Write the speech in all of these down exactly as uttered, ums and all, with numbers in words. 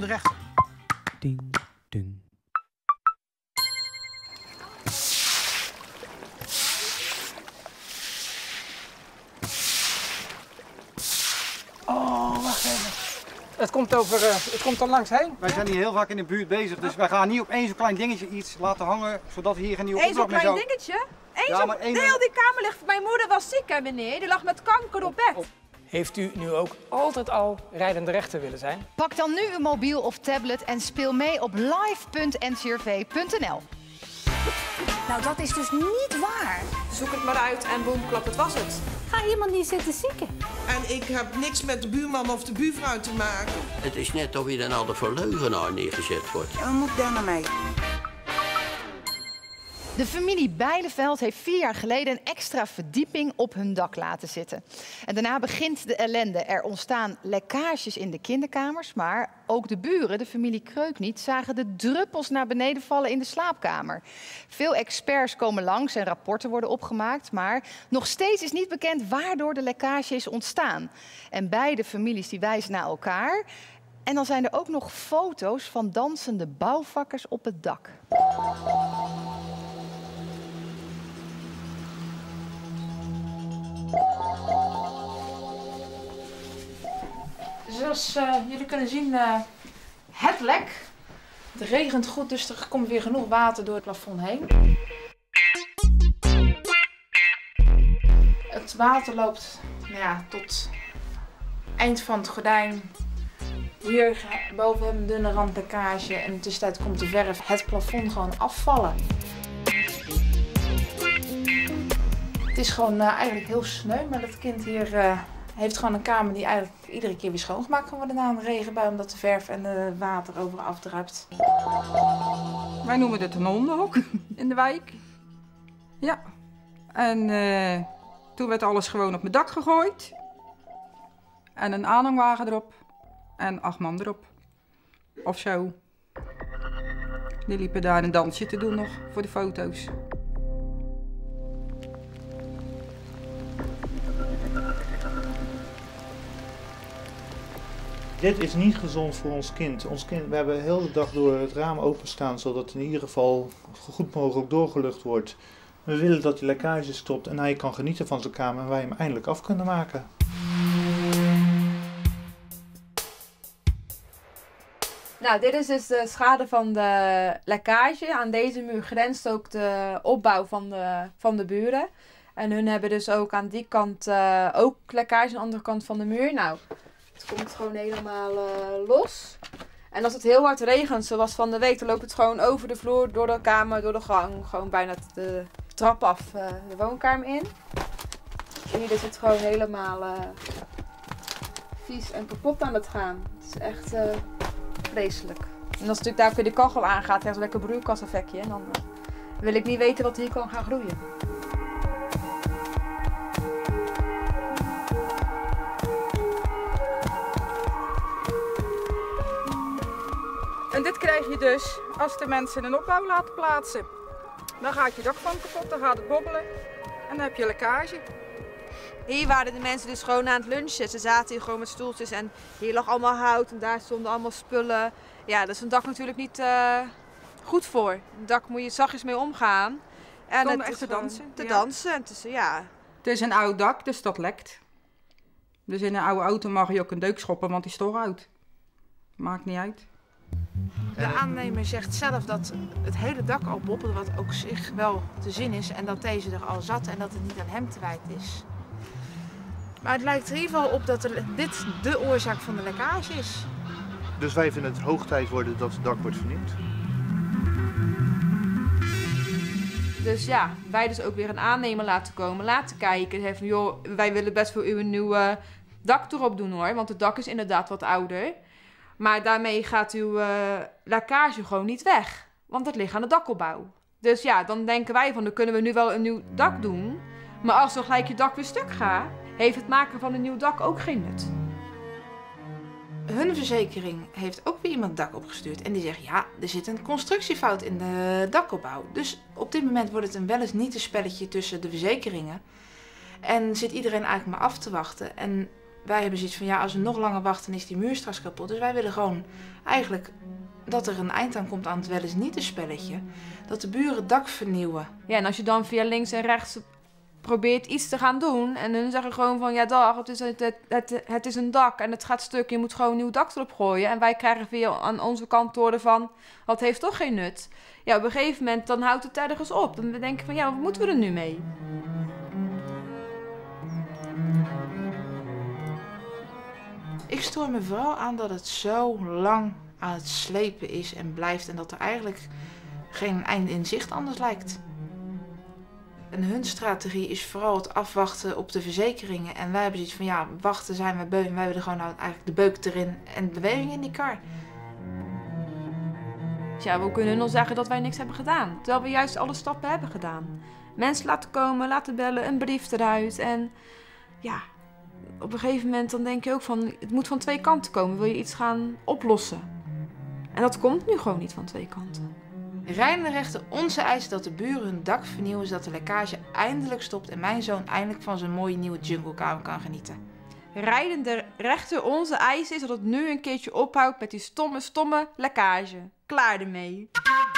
rechter. Ding, ding. Oh, wacht even. Het komt, over, uh, het komt er langs heen. Wij zijn hier heel vaak in de buurt bezig, dus wij gaan niet op één zo'n klein dingetje iets laten hangen, zodat hier geen nieuwe opdracht meer zou... Eén zo'n klein dingetje? Eén Ja, zo... maar één... Nee, die kamer ligt... Mijn moeder was ziek, hè, meneer. Die lag met kanker op bed. Heeft u nu ook altijd al rijdende rechter willen zijn? Pak dan nu uw mobiel of tablet en speel mee op live punt n c r v punt n l. Nou, dat is dus niet waar. Zoek het maar uit en boem, klap, het was het. Ga helemaal niet zitten zieken. En ik heb niks met de buurman of de buurvrouw te maken. Het is net of je dan al de voor leugenaar neergezet wordt. Ja, wat moet daar nou mee? De familie Bijleveld heeft vier jaar geleden een extra verdieping op hun dak laten zitten. En daarna begint de ellende. Er ontstaan lekkages in de kinderkamers, maar ook de buren, de familie Kreukniet, zagen de druppels naar beneden vallen in de slaapkamer. Veel experts komen langs en rapporten worden opgemaakt, maar nog steeds is niet bekend waardoor de lekkage is ontstaan. En beide families die wijzen naar elkaar. En dan zijn er ook nog foto's van dansende bouwvakkers op het dak. Zoals uh, jullie kunnen zien, uh, het lek. Het regent goed, dus er komt weer genoeg water door het plafond heen. Het water loopt nou ja, tot eind van het gordijn. Hier boven hebben we een dunne randlekkage en in de tussentijd komt de verf het plafond gewoon afvallen. Het is gewoon uh, eigenlijk heel sneu, maar dat kind hier uh, heeft gewoon een kamer die eigenlijk iedere keer weer schoongemaakt kan worden na een regenbui, omdat de verf en het water overal afdruipt. Wij noemen het een hondenhok in de wijk. Ja. En uh, toen werd alles gewoon op mijn dak gegooid. En een aanhangwagen erop. En acht man erop. Of zo. Die liepen daar een dansje te doen nog voor de foto's. Dit is niet gezond voor ons kind. Ons kind, we hebben de hele dag door het raam openstaan, zodat het in ieder geval goed mogelijk doorgelucht wordt. We willen dat die lekkage stopt en hij kan genieten van zijn kamer en wij hem eindelijk af kunnen maken. Nou, dit is dus de schade van de lekkage. Aan deze muur grenst ook de opbouw van de, van de buren. En hun hebben dus ook aan die kant uh, ook lekkage aan de andere kant van de muur. Nou, het komt gewoon helemaal uh, los. En als het heel hard regent, zoals van de week, dan loopt het gewoon over de vloer, door de kamer, door de gang. Gewoon bijna de trap af uh, de woonkamer in. En hier is het gewoon helemaal uh, vies en kapot aan het gaan. Het is echt uh, vreselijk. En als natuurlijk daar ook weer de kachel aangaat, heeft het een lekker broeikaseffectje. En dan uh, wil ik niet weten wat hier kan gaan groeien. En dit krijg je dus als de mensen een opbouw laten plaatsen. Dan gaat je dak van kapot, dan gaat het bobbelen en dan heb je lekkage. Hier waren de mensen dus gewoon aan het lunchen. Ze zaten hier gewoon met stoeltjes en hier lag allemaal hout en daar stonden allemaal spullen. Ja, dat is een dak natuurlijk niet uh, goed voor. Een dak moet je zachtjes mee omgaan. En het het echt te dansen. Te ja. dansen. Het is, ja. Het is een oud dak, dus dat lekt. Dus in een oude auto mag je ook een deuk schoppen, want die is toch oud. Maakt niet uit. De aannemer zegt zelf dat het hele dak al bobbelde, wat ook zich wel te zien is. En dat deze er al zat en dat het niet aan hem te wijten is. Maar het lijkt er in ieder geval op dat er, dit de oorzaak van de lekkage is. Dus wij vinden het hoog tijd worden dat het dak wordt vernieuwd. Dus ja, wij dus ook weer een aannemer laten komen, laten kijken. Zeggen van, joh, wij willen best voor u een nieuw uh, dak erop doen hoor, want het dak is inderdaad wat ouder. Maar daarmee gaat uw uh, lekkage gewoon niet weg. Want het ligt aan de dakopbouw. Dus ja, dan denken wij van, dan kunnen we nu wel een nieuw dak doen. Maar als dan gelijk je dak weer stuk gaat, heeft het maken van een nieuw dak ook geen nut. Hun verzekering heeft ook weer iemand het dak opgestuurd. En die zegt, ja, er zit een constructiefout in de dakopbouw. Dus op dit moment wordt het een wel eens niet een spelletje tussen de verzekeringen. En zit iedereen eigenlijk maar af te wachten. En wij hebben zoiets van, ja, als we nog langer wachten, is die muur straks kapot. Dus wij willen gewoon eigenlijk dat er een eind aan komt aan het wel eens niet een spelletje. Dat de buren het dak vernieuwen. Ja, en als je dan via links en rechts probeert iets te gaan doen en hun zeggen gewoon van, ja dag, het is, het, het, het, het is een dak en het gaat stuk, je moet gewoon een nieuw dak erop gooien. En wij krijgen via aan onze kant te horen van, dat heeft toch geen nut. Ja, op een gegeven moment dan houdt het ergens op. Dan denken we van, ja, wat moeten we er nu mee? Ik stoor me vooral aan dat het zo lang aan het slepen is en blijft en dat er eigenlijk geen einde in zicht anders lijkt. En hun strategie is vooral het afwachten op de verzekeringen. En wij hebben zoiets van, ja, wachten zijn we beu. En wij willen gewoon nou eigenlijk de beuk erin en beweging in die kar. Ja, we kunnen nog zeggen dat wij niks hebben gedaan. Terwijl we juist alle stappen hebben gedaan. Mensen laten komen, laten bellen, een brief eruit. En ja, op een gegeven moment dan denk je ook van, het moet van twee kanten komen. Wil je iets gaan oplossen? En dat komt nu gewoon niet van twee kanten. Rijdende rechter, onze eis dat de buren hun dak vernieuwen, zodat de lekkage eindelijk stopt en mijn zoon eindelijk van zijn mooie nieuwe junglekamer kan genieten. Rijdende rechter, onze eis is dat het nu een keertje ophoudt met die stomme, stomme lekkage. Klaar ermee.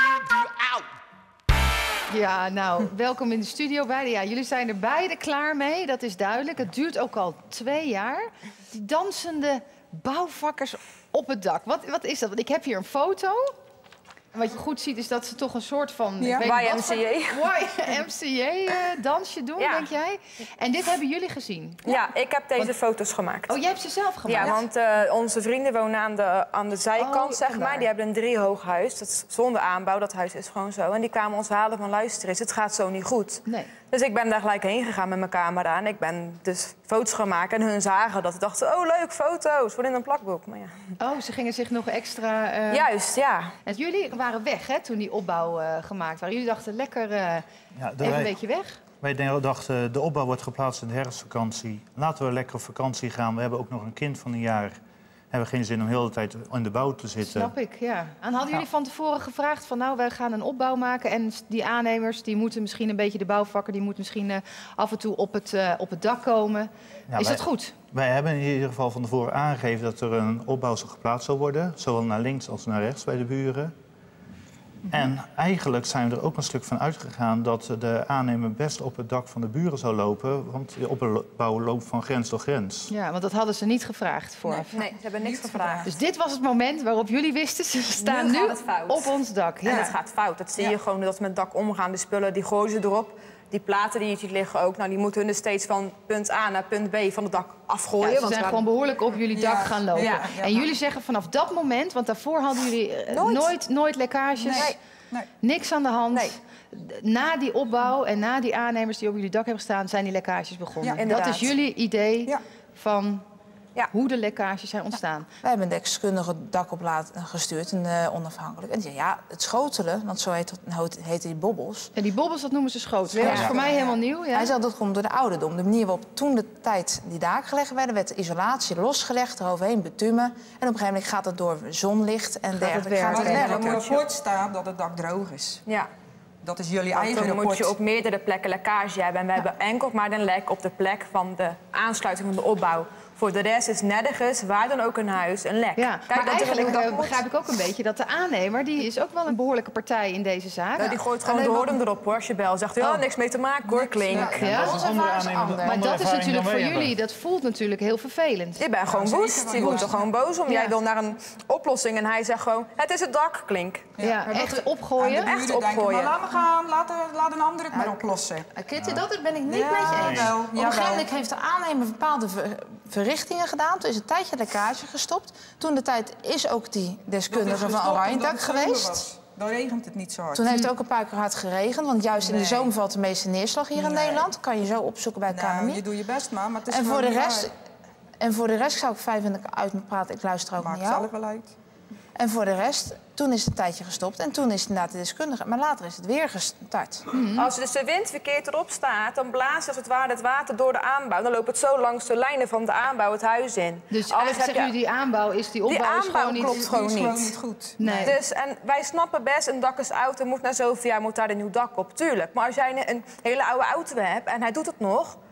Ja, nou, welkom in de studio beiden. Ja, jullie zijn er beide klaar mee, dat is duidelijk. Het duurt ook al twee jaar. Die dansende bouwvakkers op het dak. Wat, wat is dat? Want ik heb hier een foto. Wat je goed ziet is dat ze toch een soort van ja. Y M C A Y M C A-dansje doen, ja. denk jij? En dit hebben jullie gezien? Ja, ik heb deze want... foto's gemaakt. Oh, jij hebt ze zelf gemaakt? Ja, want uh, onze vrienden wonen aan de, aan de zijkant, oh, zeg maar. Die hebben een driehoog huis. Dat is zonder aanbouw, dat huis is gewoon zo. En die kwamen ons halen van, luister eens, het gaat zo niet goed. Nee. Dus ik ben daar gelijk heen gegaan met mijn camera. En ik ben dus foto's gaan maken. En hun zagen dat. Ze dachten, oh leuk, foto's, voor in een plakboek. Maar ja. Oh, ze gingen zich nog extra... Uh... Juist, ja. En jullie waren weg, hè, toen die opbouw uh, gemaakt waren. Jullie dachten, lekker uh, ja, even wij, een beetje weg. Wij dachten, de opbouw wordt geplaatst in de herfstvakantie. Laten we lekker op vakantie gaan. We hebben ook nog een kind van een jaar. We hebben geen zin om de hele tijd in de bouw te zitten. Snap ik, ja. En hadden jullie van tevoren gevraagd van, nou, wij gaan een opbouw maken en die aannemers, die moeten misschien een beetje, de bouwvakker, die moet misschien uh, af en toe op het, uh, op het dak komen. Ja, is wij, dat goed? Wij hebben in ieder geval van tevoren aangegeven dat er een opbouw geplaatst zou worden. Zowel naar links als naar rechts bij de buren. En eigenlijk zijn we er ook een stuk van uitgegaan dat de aannemer best op het dak van de buren zou lopen. Want de opbouw loopt van grens tot grens. Ja, want dat hadden ze niet gevraagd vooraf. Nee, nee, ze hebben niks gevraagd. Dus dit was het moment waarop jullie wisten, ze staan nu, nu op ons dak. Ja. En het gaat fout. Dat zie je ja. gewoon dat ze met het dak omgaan. De spullen, die gooien ze erop. Die platen die je ziet liggen ook, nou, die moeten hun dus steeds van punt A naar punt B van het dak afgooien. Ja, ze want zijn gewoon behoorlijk op jullie dak ja. gaan lopen. Ja, ja. En jullie zeggen vanaf dat moment, want daarvoor hadden jullie uh, nooit. nooit, nooit lekkages, nee. Nee. niks aan de hand. Nee. Na die opbouw en na die aannemers die op jullie dak hebben gestaan, zijn die lekkages begonnen. Ja, dat is jullie idee ja. van... Ja. Hoe de lekkages zijn ontstaan. Ja. Wij hebben een deskundige dak op laten gestuurd, een uh, onafhankelijk. En die zei, ja, het schotelen, want zo heet het, heten die bobbels. Ja, die bobbels, dat noemen ze schotelen. Ja. Dat is voor mij helemaal nieuw. Ja. Hij zei, dat komt door de ouderdom. De manier waarop toen de tijd die daken gelegd werden, werd de isolatie losgelegd, eroverheen betumen. En op een gegeven moment gaat het door zonlicht en dergelijke. Gaat het werken. Maar in het rapport staat dat het dak droog is. Ja. Dat is jullie Want eigen dan rapport. moet je op meerdere plekken lekkage hebben. En we ja. hebben enkel maar een lek op de plek van de aansluiting van de opbouw. Voor de rest is nergens, waar dan ook een huis, een lek. Ja, Kijk, maar eigenlijk uh, begrijp ik ook een beetje dat de aannemer... die is ook wel een behoorlijke partij in deze zaak. Ja, die gooit gewoon de hoorn erop, hoor, als je bel. Zegt, ja, oh. niks mee te maken, hoor, klink. Ja. Ja. Onze ervaring is anders. Maar dat is natuurlijk voor jullie, dat voelt natuurlijk heel vervelend. Je bent gewoon woest. Je wordt er gewoon boos om. Ja. Jij wil naar een oplossing en hij zegt gewoon, het is het dak, klink. Ja, ja echt opgooien. Echt opgooien. Maar laat me gaan, laat, laat een ander het maar oplossen. Kitty, ja. dat ben ik niet ja, met je eens. Op een gegeven moment heeft de aannemer bepaalde verrichtingen gedaan. Toen is een tijdje lekkage gestopt. Toen de tijd is ook die deskundige van Oranjedak geweest. Dan regent het niet zo hard. Toen heeft het ook een paar keer hard geregend. Want juist in nee. de zomer valt de meeste neerslag hier in nee. Nederland. Kan je zo opzoeken bij het nou, K N M I. Je doet je best maar, maar het is en voor de rest, En voor de rest zou ik vijf in uit me praten. Ik luister ook Maakt naar jou. Maakt zelf wel uit. En voor de rest, toen is het een tijdje gestopt. En toen is het inderdaad de deskundige. Maar later is het weer gestart. Mm-hmm. Als dus de wind verkeerd erop staat, dan blaast als het ware het water door de aanbouw. Dan loopt het zo langs de lijnen van de aanbouw het huis in. Dus eigenlijk zeggen jullie, die aanbouw is die opbouw die aanbouw is gewoon klopt niet, gewoon is niet. gewoon niet goed. Nee. Dus, en wij snappen best, een dak is oud, er moet na zoveel jaar moet daar een nieuw dak op. Tuurlijk. Maar als jij een hele oude auto hebt en hij doet het nog,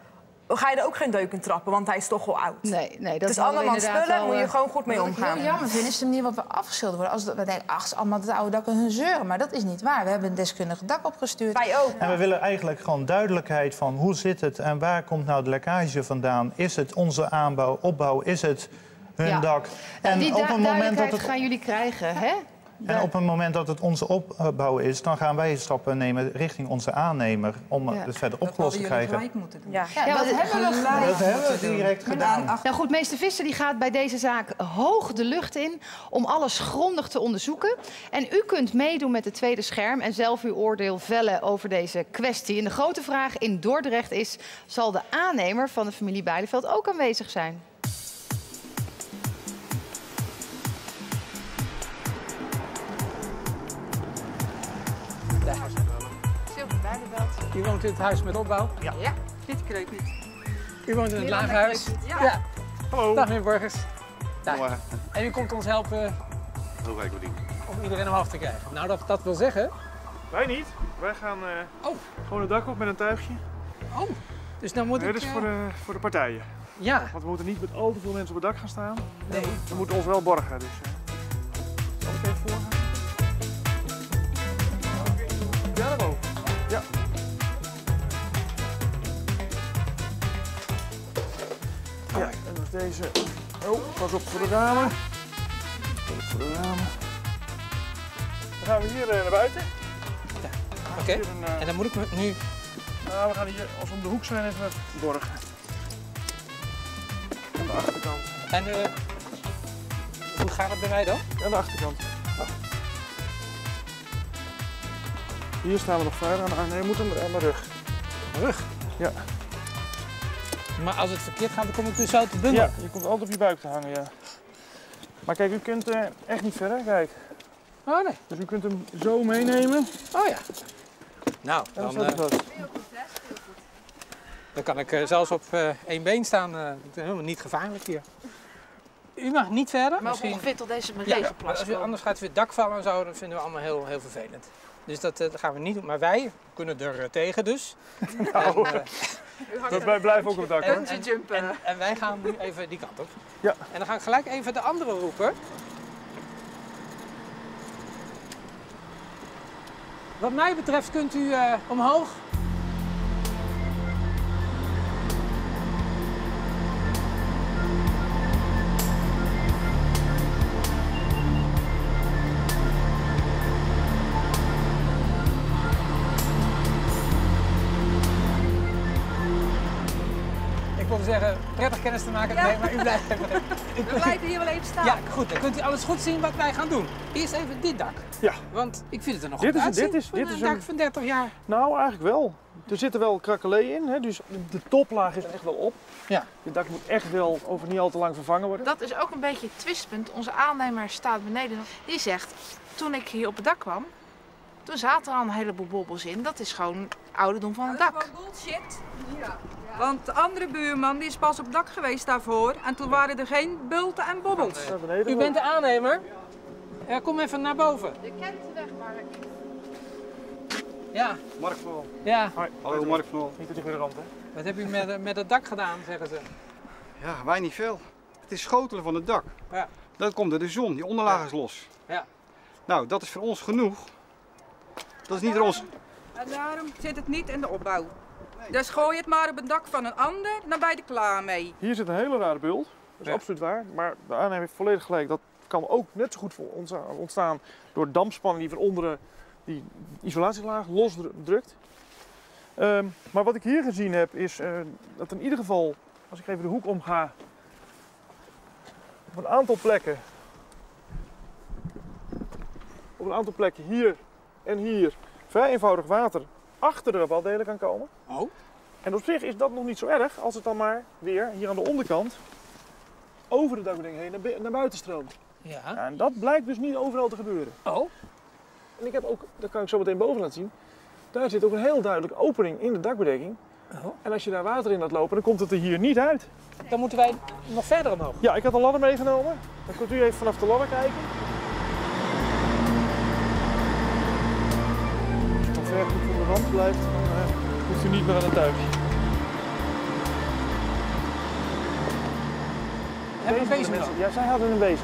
ga je er ook geen deuk in trappen, want hij is toch wel oud. Nee, nee, dat het is hadden we andermans inderdaad spullen, wel, moet je eh, gewoon goed mee Wat ik omgaan. heel jammer vind, is de manier waarop we afgeschilderd worden. Als we denken, ach, het is allemaal het oude dak en hun zeuren. Maar dat is niet waar. We hebben een deskundige dak opgestuurd. Wij ook. En we willen eigenlijk gewoon duidelijkheid van hoe zit het en waar komt nou de lekkage vandaan? Is het onze aanbouw, opbouw, is het hun Ja. dak? En die op du- een moment dat duidelijkheid het gaan jullie krijgen, hè? En op het moment dat het onze opbouw is, dan gaan wij stappen nemen richting onze aannemer om Ja. het verder opgelost te krijgen. gelijk moeten doen. Ja. Ja, Ja, dat want- hebben we gelijk. Dat hebben we direct gedaan. Nou goed, meester Visser die gaat bij deze zaak hoog de lucht in om alles grondig te onderzoeken. En u kunt meedoen met het tweede scherm en zelf uw oordeel vellen over deze kwestie. En de grote vraag in Dordrecht is, zal de aannemer van de familie Bijleveld ook aanwezig zijn? Silke Bijleveld. U woont in het huis met opbouw. Ja. Dit kreeg niet. U woont in het Nederland lagerhuis. kreeg niet. Ja. Hallo. Dag meneer Burgers. Dag. Goedemorgen. En u komt ons helpen Hoe werkt het? om iedereen omhoog te krijgen. Nou, dat, dat wil zeggen... Wij niet. Wij gaan uh, oh. gewoon het dak op met een tuigje. Oh, dus dan moet nee, ik... dit is uh... voor de, voor de partijen. Ja. Want we moeten niet met al te veel mensen op het dak gaan staan. Nee. We moeten ons wel borgen. Dus, uh, zal ik even voorgaan? Ja, naar boven. Ja. Ja, en dan is deze... Oh, pas op voor de ramen. Pas op voor de ramen. Dan gaan we hier uh, naar buiten. Oké, okay. uh... en dan moet ik me nu... Nou, we gaan hier, als we om de hoek zijn, even borgen. Aan de achterkant. En uh, hoe gaat het bij mij dan? Aan de achterkant. Ah. Hier staan we nog verder aan. Nee, we moeten aan de rug. Rug? Ja. Maar als het verkeerd gaat, dan kom ik dus uit de bundel. Ja, je komt altijd op je buik te hangen, ja. Maar kijk, u kunt uh, echt niet verder, kijk. Oh nee. Dus u kunt hem zo meenemen. Oh ja. Nou, en dan, dan, dan, uh, dan kan ik uh, zelfs op uh, één been staan. Uh, het is helemaal niet gevaarlijk hier. U mag niet verder. Maar misschien... ongeveer tot deze ja, regenplas. als u, anders gaat u het dak vallen en zo, dat vinden we allemaal heel, heel vervelend. Dus dat, uh, dat gaan we niet doen. Maar wij kunnen er uh, tegen dus. Nou, en, uh, wij blijven ook op het dak, hoor. En, en, en, en wij gaan nu even die kant op. Ja. En dan ga ik gelijk even de andere roepen. Wat mij betreft kunt u uh, omhoog. Ik wilde zeggen, prettig kennis te maken. Ja. Nee, maar u blijft even. We blijven hier wel even staan. Ja, goed. Dan kunt u alles goed zien wat wij gaan doen. Eerst even dit dak. Ja. Want ik vind het er nog dit goed is, uitzien. Dit is, dit een is dak een... van dertig jaar. Nou, eigenlijk wel. Er zitten wel krakelé in, hè? Dus de toplaag is echt wel op. Ja. Het dak moet echt wel over niet al te lang vervangen worden. Dat is ook een beetje het twistpunt. Onze aannemer staat beneden. Die zegt, toen ik hier op het dak kwam, toen zaten er al een heleboel bobbels in. Dat is gewoon ouderdom van het dak. Dat is gewoon bullshit. Ja. Want de andere buurman die is pas op het dak geweest daarvoor. En toen waren er geen bulten en bobbels. U bent de aannemer? Ja, kom even naar boven. Je kent de weg, Mark. Ja. Mark Knol. Ja. Hoi. Hallo Mark Knol. Niet tegen de rand, hè? Wat heb u met, met het dak gedaan, zeggen ze? Ja, wij niet veel. Het is schotelen van het dak. Ja. Dat komt door de zon, die onderlaag is los. Ja. Nou, dat is voor ons genoeg. Dat is niet door ons. En daarom zit het niet in de opbouw. Dus gooi het maar op het dak van een ander, dan ben je er klaar mee. Hier zit een hele rare bult. Dat is ja. absoluut waar. Maar de aannemer heeft volledig gelijk. Dat kan ook net zo goed ontstaan door dampspanning die van onderen die isolatielaag losdrukt. Um, maar wat ik hier gezien heb is uh, dat in ieder geval, als ik even de hoek omga, op een aantal plekken, op een aantal plekken hier en hier vrij eenvoudig water achter de rabatdelen kan komen. Oh. En op zich is dat nog niet zo erg als het dan maar weer hier aan de onderkant over de dakbedekking heen naar, naar buiten stroomt. Ja. Ja. En dat blijkt dus niet overal te gebeuren. Oh. En ik heb ook, dat kan ik zo meteen boven laten zien, daar zit ook een heel duidelijke opening in de dakbedekking. Oh. En als je daar water in laat lopen, dan komt het er hier niet uit. Dan moeten wij nog verder omhoog. Ja, ik had een ladder meegenomen. Dan kunt u even vanaf de ladder kijken. Als je dan ver goed voor de rand blijft, dan uh, hoeft u niet meer aan het tuigje. Deze bezem mensen, dan? ja, zij hadden een bezem.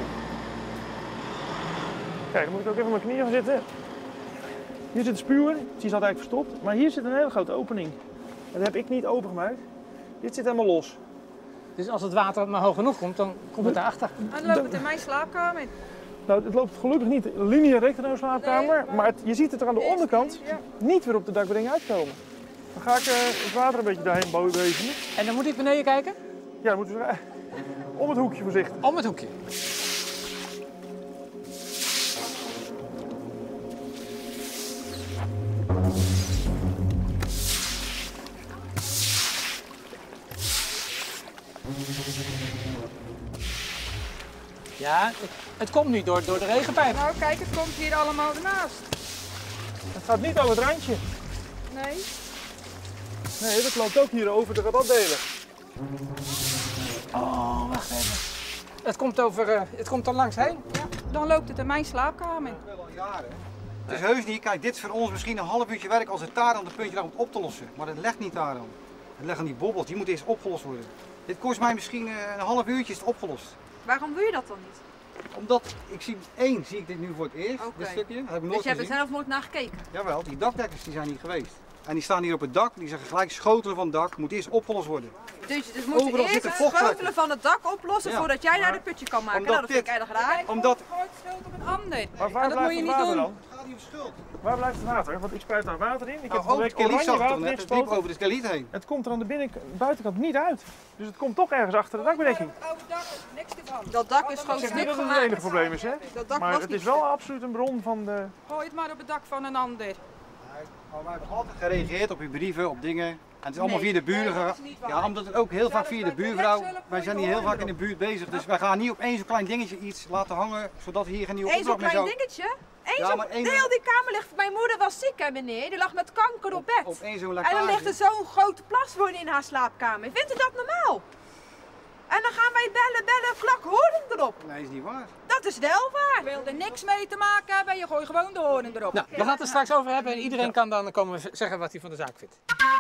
Kijk, dan moet ik ook even op mijn knieën gaan zitten. Hier zit de spuwer, die zat eigenlijk verstopt. Maar hier zit een hele grote opening. En dat heb ik niet opengemaakt. Dit zit helemaal los. Dus als het water maar hoog genoeg komt, dan komt het daarachter. En dan loopt het in mijn slaapkamer in. Nou, het loopt gelukkig niet linea recta naar de slaapkamer. Nee, maar het, je ziet het er aan de onderkant ja. niet weer op de dakbeding uitkomen. Dan ga ik uh, het water een beetje daarheen bewegen. En dan moet ik beneden kijken? Ja, dan moeten we uh, om het hoekje voorzichtig. Om het hoekje. Ja, het, het komt nu door, door de regenpijp. Nou kijk, het komt hier allemaal ernaast. Het gaat niet over het randje. Nee. Nee, dat loopt ook hier over de rabatdelen. Oh, wacht even. Het komt, over, uh, het komt er langs heen. Ja, dan loopt het in mijn slaapkamer in. Dat is wel al jaren. Het is heus niet, kijk, dit is voor ons misschien een half uurtje werk als het daar aan de puntje lag om het op te lossen. Maar het legt niet daar aan. Het leggen die bobbels, die moeten eerst opgelost worden. Dit kost mij misschien uh, een half uurtje is het opgelost. Waarom doe je dat dan niet? Omdat, ik zie één, zie ik dit nu voor het eerst, Okay. dit stukje. Dat heb ik nooit dus je hebt er gezien. zelf nooit naar gekeken? Jawel, die dakdekkers die zijn hier geweest. En die staan hier op het dak, die zeggen gelijk schotelen van het dak, moet eerst opgelost worden. Dus, dus moet je Overal eerst zitten het vochtplekken. schotelen van het dak oplossen Ja, voordat jij maar- naar de putje kan maken. omdat Nou, dat vind ik dit- erg raar. Omdat... Gooit schuld op een ander. Maar waar En dat blijft moet je het niet water doen. dan? Het gaat niet om schuld. Waar blijft het water? Want ik spuit daar water in. Ik heb Nou, van de ook week het skeliet oranje zag ik toch water net, het liep ingespoten. over de skeliet heen. Het komt er aan de binnen, buitenkant niet uit. Dus het komt toch ergens achter de dakbedekking. Het oude dak, niks ervan. Dat dak is Ik gewoon zeg niet stuk dat het het enige gemaakt. probleem is, hè? Dat dak Maar was het niet is wel absoluut een bron van de... Gooi het maar op het dak van een ander. Maar wij hebben altijd gereageerd op uw brieven, op dingen. En het is allemaal Nee. via de buren Nee, dat gegaan. is niet waar. Ja, omdat het ook heel vaak via de buurvrouw. Wij zijn hier heel vaak in de buurt. buurt bezig. Dus wij gaan niet op één zo'n klein dingetje iets laten hangen, zodat hier geen nieuwe Eén zo'n opdracht meer klein zou... dingetje? Eén Ja, zo'n... maar één- Heel die kamer ligt... Mijn moeder was ziek, hè meneer. Die lag met kanker op bed. Op één zo'n En dan ligt er lekkage. zo'n grote plaswoning in haar slaapkamer. Vindt u dat normaal? En dan gaan wij bellen, bellen, klak, horen erop. Nee, is niet waar. Dat is wel waar. Ik wil er niks mee te maken hebben, je gooit gewoon de hoorn erop. Nou, we gaan het er straks over hebben en iedereen kan dan komen zeggen wat hij van de zaak vindt.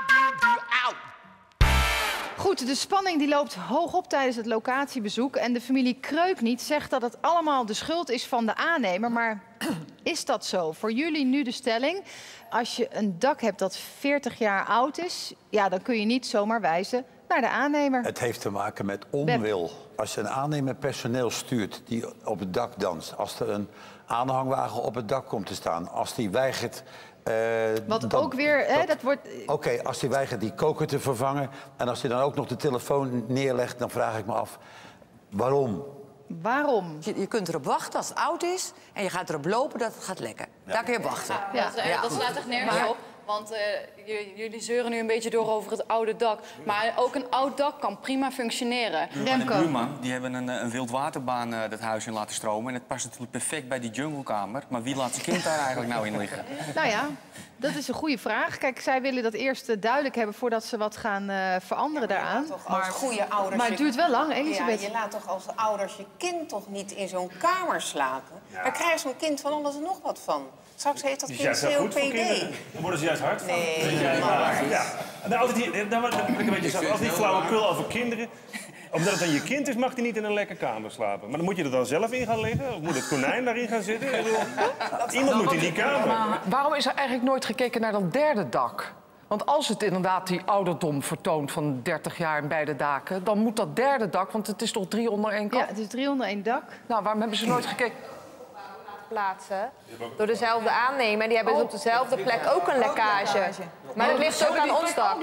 Goed, de spanning die loopt hoog op tijdens het locatiebezoek. En de familie Kreukniet zegt dat het allemaal de schuld is van de aannemer. Maar is dat zo? Voor jullie nu de stelling. Als je een dak hebt dat veertig jaar oud is, ja, dan kun je niet zomaar wijzen naar de aannemer. Het heeft te maken met onwil. Als je een aannemer personeel stuurt die op het dak danst, als er een aanhangwagen op het dak komt te staan, als die weigert... Uh, Wat dan, ook weer, hè, dat, dat wordt... Oké, okay, als die weigert die koker te vervangen en als hij dan ook nog de telefoon neerlegt, dan vraag ik me af, waarom? Waarom? Je, je kunt erop wachten als het oud is en je gaat erop lopen dat het gaat lekken. Ja. Daar kun je op wachten. Ja, dat, ja. dat slaat echt nergens maar, op. Want uh, jullie zeuren nu een beetje door over het oude dak. Maar ook een oud dak kan prima functioneren. De buurman, die hebben een, een wildwaterbaan uh, dat huis in laten stromen. En het past natuurlijk perfect bij die junglekamer. Maar wie laat zijn kind daar eigenlijk nou in liggen? Nou ja, dat is een goede vraag. Kijk, zij willen dat eerst duidelijk hebben voordat ze wat gaan uh, veranderen ja, maar daaraan. Maar, goede ouders, maar het duurt wel lang, Elisabeth. Ja, je laat toch als ouders je kind toch niet in zo'n kamer slapen? Ja. Daar krijgt zo'n kind van alles en nog wat van. Straks heeft dat kind C O P D. Dan worden ze juist hard van. Nee, ja, ja. Nou, altijd hier, dan ben ik een beetje zo. Als die flauwekul over kinderen. Omdat het dan je kind is, mag hij niet in een lekker kamer slapen. Maar dan moet je er dan zelf in gaan liggen? Of moet het konijn daarin gaan zitten? Iemand moet in die kamer. Maar waarom is er eigenlijk nooit gekeken naar dat derde dak? Want als het inderdaad die ouderdom vertoont van dertig jaar in beide daken, dan moet dat derde dak, want het is toch drie onder één kap? Ja, het is drie onder één dak. Nou, waarom hebben ze nooit gekeken? Plaatsen door dezelfde aannemer. Die hebben dus op dezelfde plek ook een lekkage. Maar dat ligt ook aan ons dak.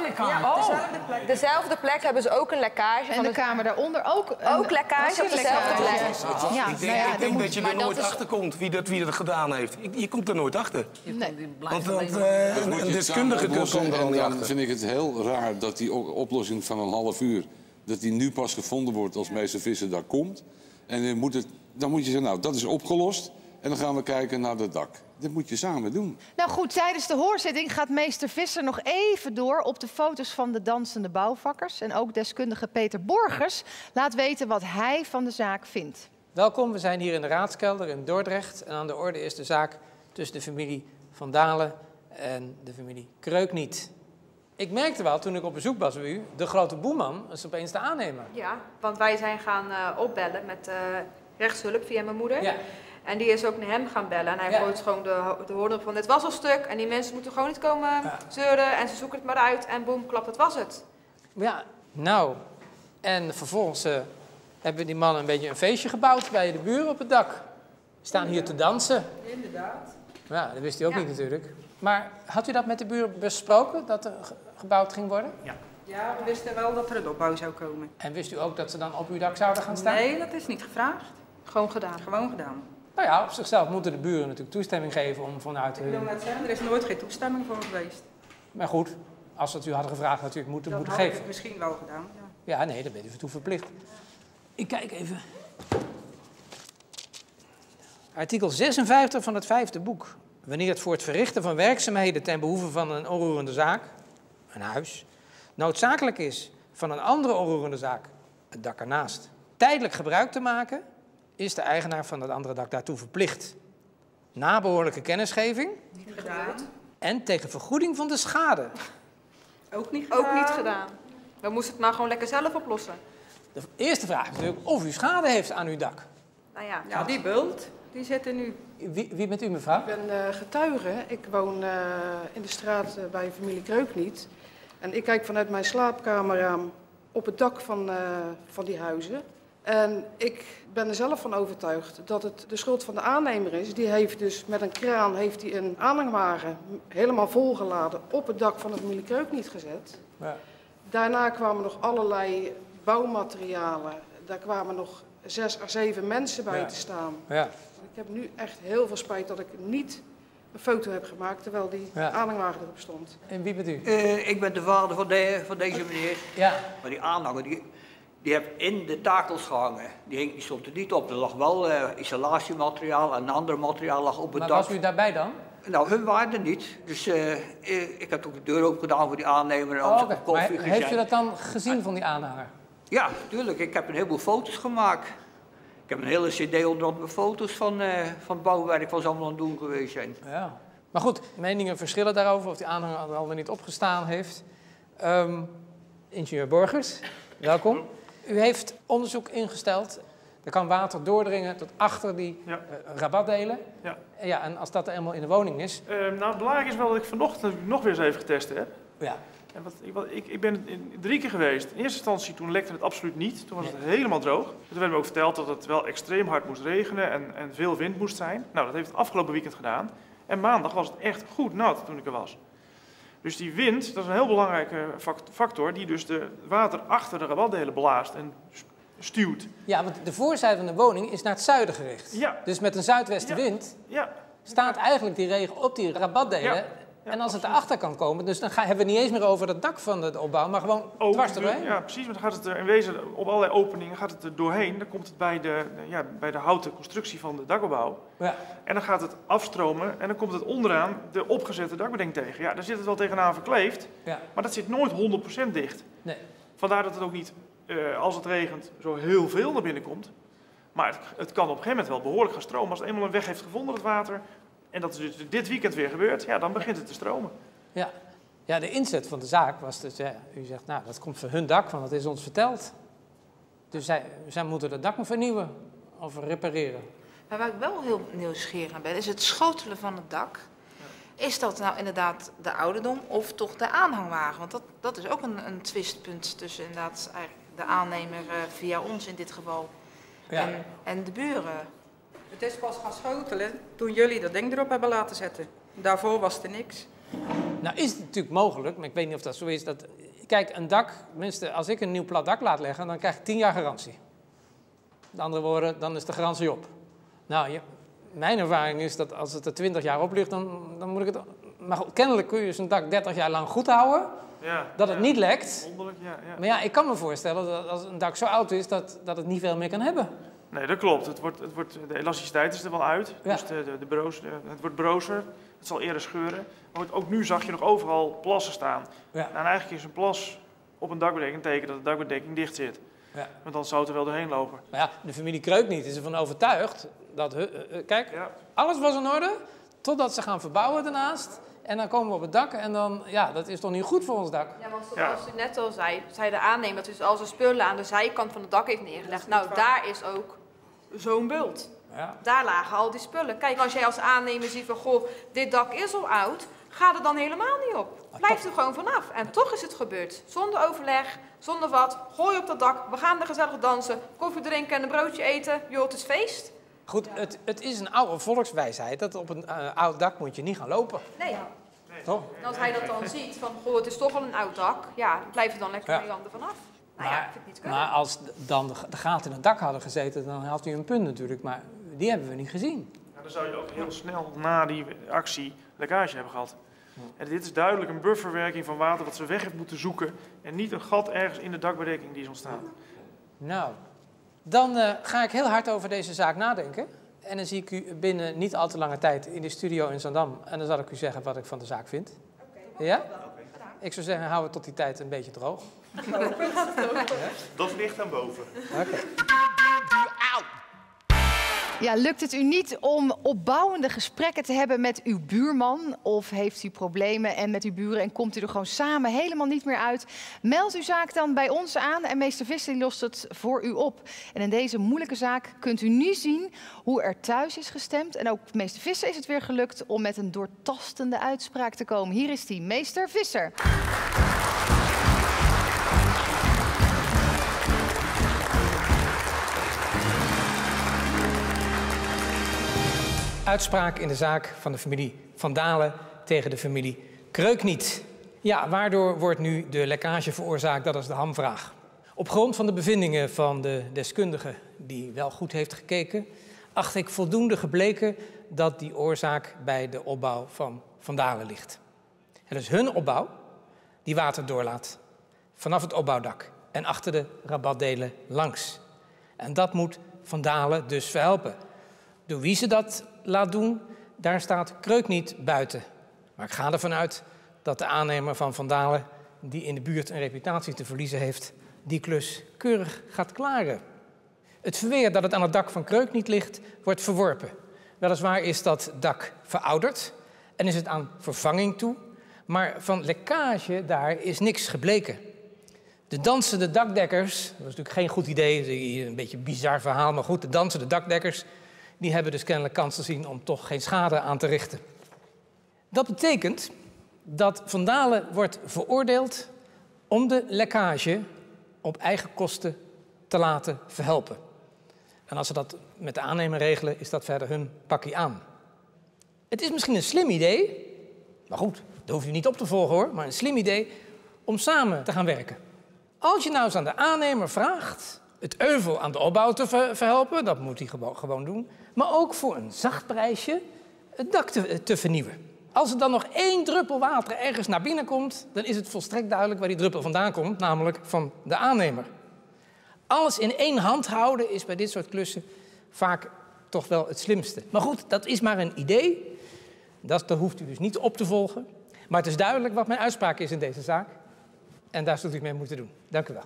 Dezelfde plek hebben ze ook een lekkage. En de kamer daaronder ook een... Ook lekkage op dezelfde plek. Ja, ik denk, nou ja, ik denk moet... dat je er nooit is... achter komt wie dat, wie dat gedaan heeft. Je, je komt er nooit achter. Nee. Want, want uh, een, een deskundige komt er al niet achter. Dan vind ik het heel raar dat die oplossing van een half uur... dat die nu pas gevonden wordt als meester Visser daar komt. En dan moet, het, dan moet je zeggen, nou, dat is opgelost... En dan gaan we kijken naar het dak. Dat moet je samen doen. Nou goed, tijdens de hoorzitting gaat meester Visser nog even door op de foto's van de dansende bouwvakkers. En ook deskundige Peter Borgers laat weten wat hij van de zaak vindt. Welkom, we zijn hier in de Raadskelder in Dordrecht. En aan de orde is de zaak tussen de familie Van Dalen en de familie Kreukniet. Ik merkte wel, toen ik op bezoek was bij u, de grote boeman is opeens de aannemer. Ja, want wij zijn gaan uh, opbellen met uh, rechtshulp via mijn moeder. Ja. En die is ook naar hem gaan bellen. En hij ja. gooit gewoon de, de hoorn van dit was al stuk. En die mensen moeten gewoon niet komen ja. zeuren. En ze zoeken het maar uit. En boem, klap, het was het. Ja, nou. En vervolgens uh, hebben die mannen een beetje een feestje gebouwd bij de buren op het dak. We staan hier te dansen. Inderdaad. Ja, dat wist hij ook ja. niet natuurlijk. Maar had u dat met de buren besproken, dat er gebouwd ging worden? Ja. Ja, we wisten wel dat er een opbouw zou komen. En wist u ook dat ze dan op uw dak zouden gaan staan? Nee, dat is niet gevraagd. Gewoon gedaan. Gewoon gedaan. Nou ja, op zichzelf moeten de buren natuurlijk toestemming geven om vanuit... Ik wil net zeggen, er is nooit geen toestemming voor geweest. Maar goed, als ze het u hadden gevraagd natuurlijk moeten, dat moeten geven. Dat had ik misschien wel gedaan, ja. Ja, nee, daar bent u toe verplicht. Ik kijk even. Artikel zesenvijftig van het vijfde boek. Wanneer het voor het verrichten van werkzaamheden ten behoeve van een onroerende zaak, een huis, noodzakelijk is van een andere onroerende zaak, het dak ernaast, tijdelijk gebruik te maken, is de eigenaar van het andere dak daartoe verplicht. Na behoorlijke kennisgeving niet gedaan. En tegen vergoeding van de schade. Ook niet gedaan. Ook niet gedaan. We moesten het maar gewoon lekker zelf oplossen. De eerste vraag is natuurlijk of u schade heeft aan uw dak. Nou ja, ja die bult, die zit er nu. Wie, wie bent u, mevrouw? Ik ben uh, getuige. Ik woon uh, in de straat uh, bij familie Kreukniet. En ik kijk vanuit mijn slaapkamerraam op het dak van, uh, van die huizen. En ik ben er zelf van overtuigd dat het de schuld van de aannemer is. Die heeft dus met een kraan heeft hij een aanhangwagen helemaal volgeladen op het dak van de familie Kreukniet gezet. Ja. Daarna kwamen nog allerlei bouwmaterialen. Daar kwamen nog zes à zeven mensen bij ja. te staan. Ja. Ik heb nu echt heel veel spijt dat ik niet een foto heb gemaakt terwijl die ja. aanhangwagen erop stond. En wie bent u? Uh, ik ben de vader van, de, van deze meneer. Ja. Maar die aanhanger, die, die heb in de takels gehangen. Die, hing, die stond er niet op. Er lag wel uh, isolatiemateriaal en ander materiaal lag op het maar dak. Maar was u daarbij dan? Nou, hun waren er niet. Dus uh, ik, ik heb ook de deur open gedaan voor die aannemer en oh, alles okay. op koffie gezet. Heeft u dat dan gezien van die aanhanger? Ja, natuurlijk. Ik heb een heleboel foto's gemaakt. Ik heb een hele cd onder andere foto's van, uh, van het bouwwerk wat ze allemaal aan het doen geweest zijn. Ja. Maar goed, meningen verschillen daarover of die aanhanger al wel niet opgestaan heeft. Um, ingenieur Borgers, welkom. U heeft onderzoek ingesteld. Er kan water doordringen tot achter die ja. uh, rabatdelen. Ja. En, ja, en als dat er eenmaal in de woning is... Uh, nou, het belangrijke is wel dat ik vanochtend nog weer eens even getest heb. Ja. En wat, ik, wat, ik, ik ben in, drie keer geweest. In eerste instantie toen lekte het absoluut niet. Toen was het helemaal droog. Toen werd me ook verteld dat het wel extreem hard moest regenen en, en veel wind moest zijn. Nou, dat heeft het afgelopen weekend gedaan. En maandag was het echt goed nat toen ik er was. Dus die wind, dat is een heel belangrijke factor die dus de water achter de rabatdelen blaast en stuwt. Ja, want de voorzijde van de woning is naar het zuiden gericht. Ja. Dus met een zuidwestenwind ja. Ja. staat eigenlijk die regen op die rabatdelen. Ja. Ja, en als het erachter kan komen, dus dan gaan, hebben we het niet eens meer over het dak van de opbouw, maar gewoon oh, dwars doorheen. Ja, precies. Maar dan gaat het er in wezen op allerlei openingen gaat het er doorheen. Dan komt het bij de, ja, bij de houten constructie van de dakopbouw. Ja. En dan gaat het afstromen en dan komt het onderaan de opgezette dakbedekking tegen. Ja, daar zit het wel tegenaan verkleefd, ja. maar dat zit nooit honderd procent dicht. Nee. Vandaar dat het ook niet, uh, als het regent, zo heel veel naar binnen komt. Maar het, het kan op een gegeven moment wel behoorlijk gaan stromen. Als het eenmaal een weg heeft gevonden, het water... En dat is dus dit weekend weer gebeurd, ja, dan begint het te stromen. Ja, ja de inzet van de zaak was dus, ja, u zegt, nou, dat komt van hun dak, want dat is ons verteld. Dus zij, zij moeten het dak nog vernieuwen of repareren. Maar waar ik wel heel nieuwsgierig naar ben, is het schotelen van het dak. Ja. Is dat nou inderdaad de ouderdom of toch de aanhangwagen? Want dat, dat is ook een, een twistpunt tussen inderdaad eigenlijk de aannemer uh, via ons in dit geval ja. en, en de buren. Het is pas gaan schotelen toen jullie dat ding erop hebben laten zetten. Daarvoor was er niks. Nou is het natuurlijk mogelijk, maar ik weet niet of dat zo is. Dat, kijk, een dak, tenminste als ik een nieuw plat dak laat leggen, dan krijg ik tien jaar garantie. Met andere woorden, dan is de garantie op. Nou, je, mijn ervaring is dat als het er twintig jaar op ligt, dan, dan moet ik het... Maar goed, kennelijk kun je zo'n dak dertig jaar lang goed houden. Ja, dat het ja. niet lekt. Wonderlijk, ja, ja. Maar ja, ik kan me voorstellen dat als een dak zo oud is, dat, dat het niet veel meer kan hebben. Nee, dat klopt. Het wordt, het wordt, de elasticiteit is er wel uit. Ja. Dus de, de, de broos, de, het wordt brozer. Het zal eerder scheuren. Maar ook nu zag je nog overal plassen staan. Ja. En eigenlijk is een plas op een dakbedekking een teken dat de dakbedekking dicht zit. Ja. Want dan zou het er wel doorheen lopen. Maar ja, de familie Kreukniet is ervan overtuigd dat... Uh, uh, kijk, ja. alles was in orde totdat ze gaan verbouwen daarnaast. En dan komen we op het dak en dan, ja, dat is toch niet goed voor ons dak? Ja, want zoals u net al zei, zei de aannemer dat dus al zijn spullen aan de zijkant van het dak heeft neergelegd. Nou, daar is ook zo'n bult. Ja. Daar lagen al die spullen. Kijk, als jij als aannemer ziet van, goh, dit dak is al oud, ga er dan helemaal niet op. Blijf er gewoon vanaf. En toch is het gebeurd. Zonder overleg, zonder wat. Gooi op dat dak, we gaan er gezellig dansen, koffie drinken en een broodje eten. Joh, het is feest. Goed, het, het is een oude volkswijsheid dat op een uh, oud dak moet je niet gaan lopen. Nee. Toch? En als hij dat dan ziet, van, goh, het is toch al een oud dak, ja, blijf er dan lekker Ja. met je handen vanaf. Nou ja, Maar, ik vind het niet kunnen. maar als dan de, de gaten in het dak hadden gezeten, dan had u een punt natuurlijk. Maar die hebben we niet gezien. Ja, dan zou je ook heel snel na die actie lekkage hebben gehad. En dit is duidelijk een bufferwerking van water dat ze weg heeft moeten zoeken. En niet een gat ergens in de dakbedekking die is ontstaan. Nou, dan uh, ga ik heel hard over deze zaak nadenken. En dan zie ik u binnen niet al te lange tijd in de studio in Zandam. En dan zal ik u zeggen wat ik van de zaak vind. Okay. Ja? Ik zou zeggen, hou het tot die tijd een beetje droog. Dat ligt aan boven. Okay. Ja, lukt het u niet om opbouwende gesprekken te hebben met uw buurman? Of heeft u problemen en met uw buren en komt u er gewoon samen helemaal niet meer uit? Meld uw zaak dan bij ons aan en meester Visser lost het voor u op. En in deze moeilijke zaak kunt u nu zien hoe er thuis is gestemd. En ook meester Visser is het weer gelukt om met een doortastende uitspraak te komen. Hier is die, meester Visser. Uitspraak in de zaak van de familie Van Dalen tegen de familie Kreukniet. Ja, waardoor wordt nu de lekkage veroorzaakt? Dat is de hamvraag. Op grond van de bevindingen van de deskundige die wel goed heeft gekeken, acht ik voldoende gebleken dat die oorzaak bij de opbouw van Van Dalen ligt. Het is hun opbouw die water doorlaat vanaf het opbouwdak en achter de rabatdelen langs. En dat moet Van Dalen dus verhelpen. Door wie ze dat laat doen, daar staat Kreukniet buiten. Maar ik ga ervan uit dat de aannemer van Van Dalen, die in de buurt een reputatie te verliezen heeft, die klus keurig gaat klaren. Het verweer dat het aan het dak van Kreukniet ligt, wordt verworpen. Weliswaar is dat dak verouderd en is het aan vervanging toe, maar van lekkage daar is niks gebleken. De dansende dakdekkers, dat was natuurlijk geen goed idee, een beetje een bizar verhaal, maar goed, de dansende dakdekkers, die hebben dus kennelijk kans te zien om toch geen schade aan te richten. Dat betekent dat Van Dalen wordt veroordeeld om de lekkage op eigen kosten te laten verhelpen. En als ze dat met de aannemer regelen, is dat verder hun pakje aan. Het is misschien een slim idee, maar goed, dat hoef je niet op te volgen hoor, maar een slim idee om samen te gaan werken. Als je nou eens aan de aannemer vraagt het euvel aan de opbouw te ver verhelpen, dat moet hij gewoon, gewoon doen, maar ook voor een zacht prijsje het dak te, te vernieuwen. Als er dan nog één druppel water ergens naar binnen komt, dan is het volstrekt duidelijk waar die druppel vandaan komt, namelijk van de aannemer. Alles in één hand houden is bij dit soort klussen vaak toch wel het slimste. Maar goed, dat is maar een idee. Dat, dat hoeft u dus niet op te volgen. Maar het is duidelijk wat mijn uitspraak is in deze zaak. En daar zult u mee moeten doen. Dank u wel.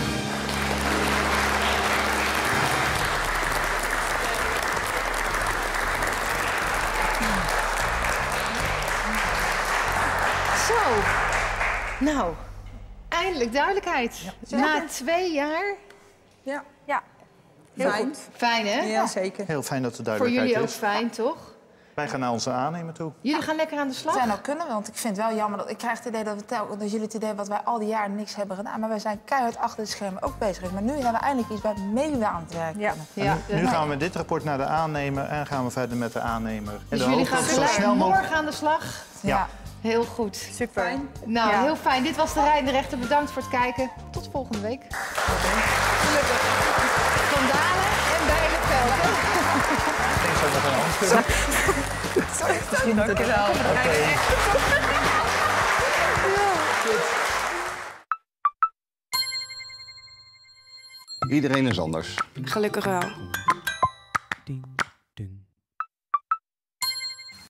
Zo, nou, eindelijk duidelijkheid. Ja. Na twee jaar. Ja. Ja. Heel Fijn. goed. Fijn, hè? Ja, zeker. Heel fijn dat er Voor duidelijkheid jullie ook is. fijn, toch? Wij gaan naar onze aannemer toe. Jullie gaan lekker aan de slag? zijn ook kunnen, want ik vind het wel jammer dat ik krijg het idee dat we telkens dat jullie het idee wat wij al die jaren niks hebben gedaan, maar wij zijn keihard achter de schermen ook bezig geweest. Maar nu hebben we eindelijk iets waar we mee aan het werk kunnen. Ja. Nu, nu gaan we met dit rapport naar de aannemer en gaan we verder met de aannemer. En Dus de jullie hoop gaan dat het zo gelijk snel mogelijk- morgen aan de slag? Ja. Heel goed. Super. Fijn. Nou, Ja. heel fijn. Dit was de Rijdende Rechter. Bedankt voor het kijken. Tot volgende week. Gelukkig. Van Dalen en Bijleveld. Ik denk zo nog een handschudden. Sorry, dank je wel. Iedereen is anders. Gelukkig wel.